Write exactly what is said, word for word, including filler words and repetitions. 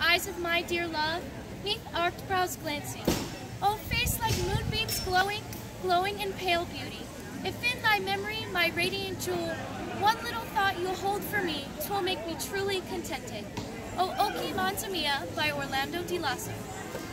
eyes of my dear love, neath arched brows glancing. O face like moonbeams glowing, glowing in pale beauty. If in thy memory, my radiant jewel, one little thought you'll hold for me, 'twill make me truly contented. O Occhi Monta Mia by Orlando di Lasso.